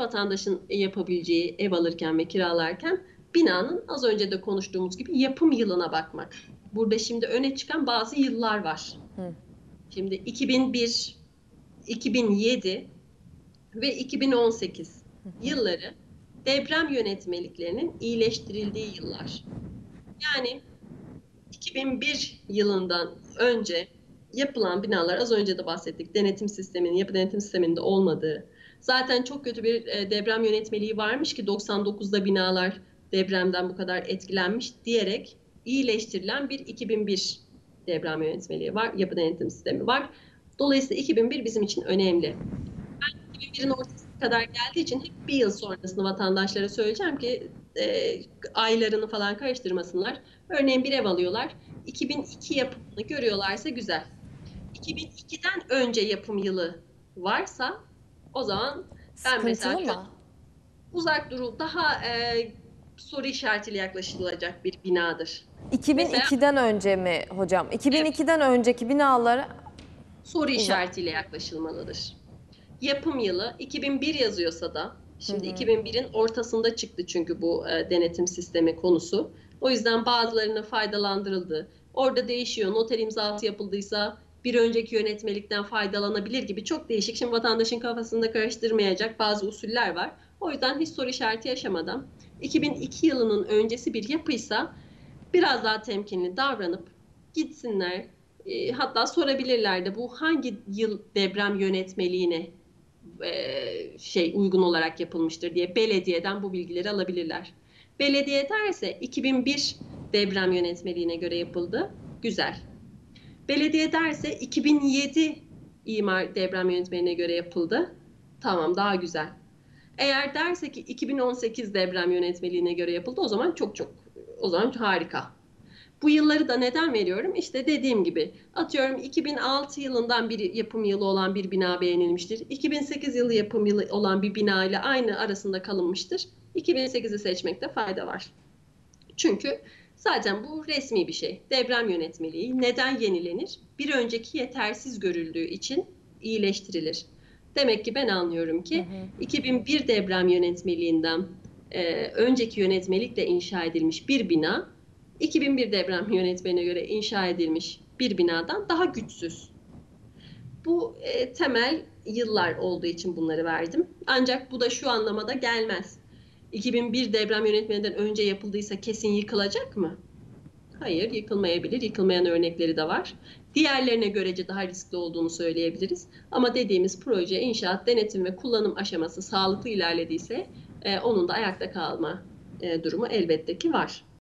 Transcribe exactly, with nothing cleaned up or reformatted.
vatandaşın yapabileceği ev alırken ve kiralarken binanın az önce de konuştuğumuz gibi yapım yılına bakmak. Burada şimdi öne çıkan bazı yıllar var. Hı. Şimdi iki bin bir, iki bin yedi ve iki bin on sekiz yılları deprem yönetmeliklerinin iyileştirildiği yıllar. Yani iki bin bir yılından önce yapılan binalar, az önce de bahsettik, denetim sisteminin, yapı denetim sisteminde olmadığı, zaten çok kötü bir deprem yönetmeliği varmış ki doksan dokuzda binalar depremden bu kadar etkilenmiş diyerek iyileştirilen bir iki bin bir deprem yönetmeliği var, yapı denetim sistemi var. Dolayısıyla iki bin bir bizim için önemli. Ben iki bin birin ortasına kadar geldiği için hep bir yıl sonrasını vatandaşlara söyleyeceğim ki e, aylarını falan karıştırmasınlar. Örneğin bir ev alıyorlar. iki bin iki yapımını görüyorlarsa güzel. iki bin ikiden önce yapım yılı varsa o zaman ben mesela Sıkıntılı mı? uzak duru daha e, soru işaretiyle yaklaşılacak bir binadır. Mesela iki bin ikiden önce mi hocam? evet, iki bin ikiden önceki binalara soru uzak. işaretiyle yaklaşılmalıdır. Yapım yılı iki bin bir yazıyorsa da, Hı şimdi hı. iki bin birin ortasında çıktı çünkü bu e, denetim sistemi konusu. O yüzden bazılarının faydalandırıldı. Orada değişiyor. Noter imzası yapıldıysa bir önceki yönetmelikten faydalanabilir gibi çok değişik. Şimdi vatandaşın kafasında karıştırmayacak bazı usuller var. O yüzden hiç soru işareti yaşamadan iki bin iki yılının öncesi bir yapıysa biraz daha temkinli davranıp gitsinler. E, hatta sorabilirler de bu hangi yıl deprem yönetmeliğine e, şey uygun olarak yapılmıştır diye belediyeden bu bilgileri alabilirler. Belediye derse iki bin bir deprem yönetmeliğine göre yapıldı. Güzel. Belediye derse iki bin yedi imar deprem yönetmeliğine göre yapıldı. Tamam, daha güzel. Eğer derse ki iki bin on sekiz deprem yönetmeliğine göre yapıldı, o zaman çok çok o zaman harika. Bu yılları da neden veriyorum? İşte dediğim gibi atıyorum iki bin altı yılından bir yapım yılı olan bir bina beğenilmiştir. iki bin sekiz yılı yapım yılı olan bir bina ile aynı arasında kalınmıştır. iki bin sekizi seçmekte fayda var. Çünkü zaten bu resmi bir şey. Deprem yönetmeliği neden yenilenir? Bir önceki yetersiz görüldüğü için iyileştirilir. Demek ki ben anlıyorum Hı ki hı. iki bin bir deprem yönetmeliğinden e, önceki yönetmelikle inşa edilmiş bir bina, iki bin bir deprem yönetmeliğine göre inşa edilmiş bir binadan daha güçsüz. Bu e, temel yıllar olduğu için bunları verdim. Ancak bu da şu anlamada gelmez. iki bin bir deprem yönetmeliğinden önce yapıldıysa kesin yıkılacak mı? Hayır, yıkılmayabilir. Yıkılmayan örnekleri de var. Diğerlerine görece daha riskli olduğunu söyleyebiliriz. Ama dediğimiz proje, inşaat, denetim ve kullanım aşaması sağlıklı ilerlediyse e, onun da ayakta kalma e, durumu elbette ki var.